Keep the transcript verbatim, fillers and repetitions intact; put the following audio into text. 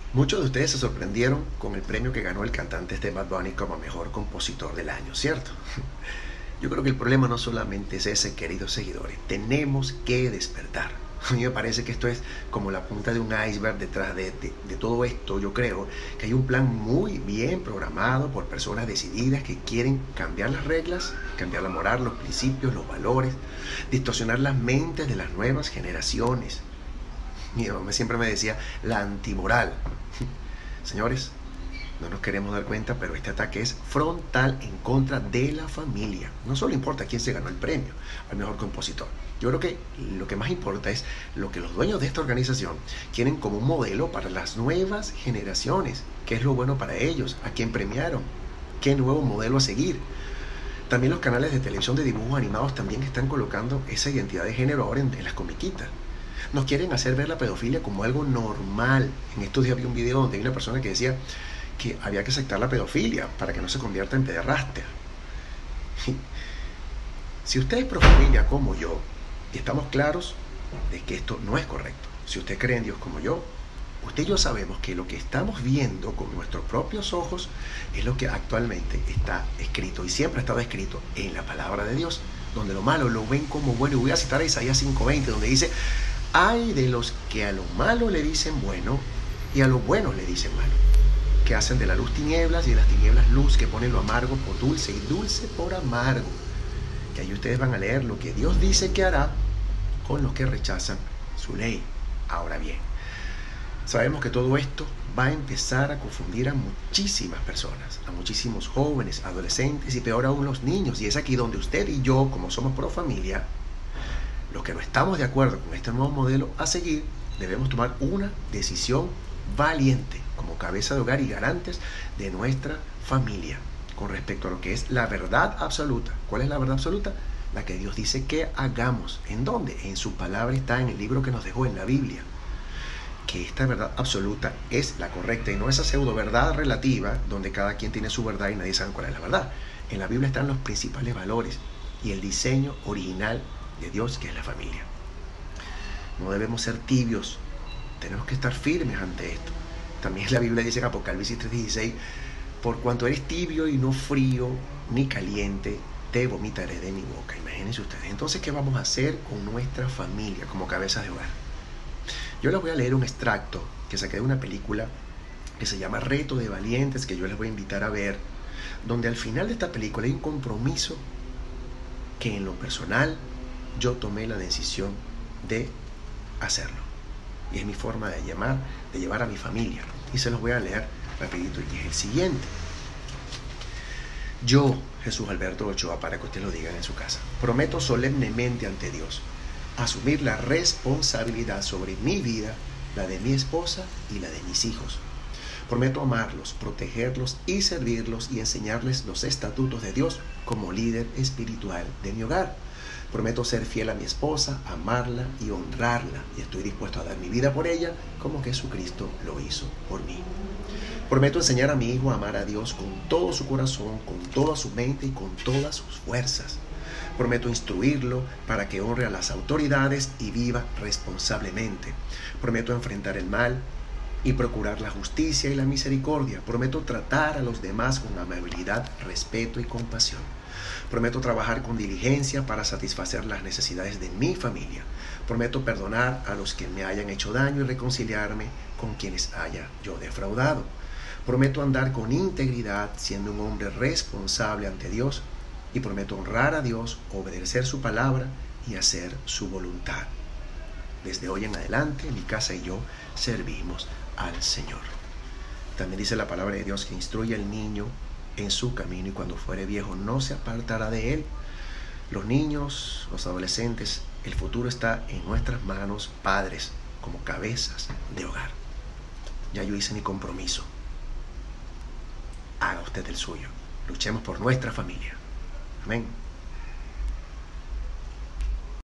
Muchos de ustedes se sorprendieron con el premio que ganó el cantante este Bad Bunny como mejor compositor del año, ¿cierto? Yo creo que el problema no solamente es ese, queridos seguidores. Tenemos que despertar. A mí me parece que esto es como la punta de un iceberg detrás de, de, de todo esto. Yo creo que hay un plan muy bien programado por personas decididas que quieren cambiar las reglas, cambiar la moral, los principios, los valores, distorsionar las mentes de las nuevas generaciones. Mi mamá siempre me decía la antimoral. Señores, no nos queremos dar cuenta, pero este ataque es frontal en contra de la familia. No solo importa quién se ganó el premio al mejor compositor. Yo creo que lo que más importa es lo que los dueños de esta organización quieren como un modelo para las nuevas generaciones. ¿Qué es lo bueno para ellos? ¿A quién premiaron? ¿Qué nuevo modelo a seguir? También los canales de televisión de dibujos animados también están colocando esa identidad de género ahora en, en las comiquitas. Nos quieren hacer ver la pedofilia como algo normal. En estos días vi un video donde hay una persona que decía que había que aceptar la pedofilia para que no se convierta en pederastia. Si usted es pro familia como yo, y estamos claros de que esto no es correcto, si usted cree en Dios como yo, usted y yo sabemos que lo que estamos viendo con nuestros propios ojos es lo que actualmente está escrito y siempre ha estado escrito en la palabra de Dios, donde lo malo lo ven como bueno. Y voy a citar a Isaías cinco veinte, donde dice: ay de los que a lo malo le dicen bueno y a lo bueno le dicen malo, que hacen de la luz tinieblas y de las tinieblas luz, que ponen lo amargo por dulce y dulce por amargo. Que ahí ustedes van a leer lo que Dios dice que hará con los que rechazan su ley. Ahora bien, sabemos que todo esto va a empezar a confundir a muchísimas personas, a muchísimos jóvenes, adolescentes y peor aún los niños. Y es aquí donde usted y yo, como somos pro familia, los que no estamos de acuerdo con este nuevo modelo a seguir, debemos tomar una decisión valiente como cabeza de hogar y garantes de nuestra familia con respecto a lo que es la verdad absoluta. ¿Cuál es la verdad absoluta? La que Dios dice que hagamos. ¿En dónde? En su palabra, está en el libro que nos dejó en la Biblia. Que esta verdad absoluta es la correcta y no esa pseudo verdad relativa donde cada quien tiene su verdad y nadie sabe cuál es la verdad. En la Biblia están los principales valores y el diseño original de Dios, que es la familia. No debemos ser tibios, tenemos que estar firmes ante esto. También la Biblia dice en Apocalipsis tres dieciséis: por cuanto eres tibio y no frío ni caliente, te vomitaré de mi boca. Imagínense ustedes. Entonces, ¿qué vamos a hacer con nuestra familia como cabezas de hogar? Yo les voy a leer un extracto que saqué de una película que se llama Reto de Valientes, que yo les voy a invitar a ver, donde al final de esta película hay un compromiso que en lo personal yo tomé la decisión de hacerlo. Y es mi forma de llamar, de llevar a mi familia. Y se los voy a leer rapidito, y es el siguiente: yo, Jesús Alberto Ochoa, para que ustedes lo digan en su casa, prometo solemnemente ante Dios asumir la responsabilidad sobre mi vida, la de mi esposa y la de mis hijos. Prometo amarlos, protegerlos y servirlos y enseñarles los estatutos de Dios como líder espiritual de mi hogar. Prometo ser fiel a mi esposa, amarla y honrarla, y estoy dispuesto a dar mi vida por ella como Jesucristo lo hizo por mí. Prometo enseñar a mi hijo a amar a Dios con todo su corazón, con toda su mente y con todas sus fuerzas. Prometo instruirlo para que honre a las autoridades y viva responsablemente. Prometo enfrentar el mal y procurar la justicia y la misericordia. Prometo tratar a los demás con amabilidad, respeto y compasión. Prometo trabajar con diligencia para satisfacer las necesidades de mi familia. Prometo perdonar a los que me hayan hecho daño y reconciliarme con quienes haya yo defraudado. Prometo andar con integridad, siendo un hombre responsable ante Dios, y prometo honrar a Dios, obedecer su palabra y hacer su voluntad. Desde hoy en adelante, mi casa y yo servimos al Señor. También dice la palabra de Dios que instruye al niño en su camino y cuando fuere viejo no se apartará de él. Los niños, los adolescentes, el futuro está en nuestras manos, padres, como cabezas de hogar. Ya yo hice mi compromiso. Haga usted el suyo. Luchemos por nuestra familia. Amén.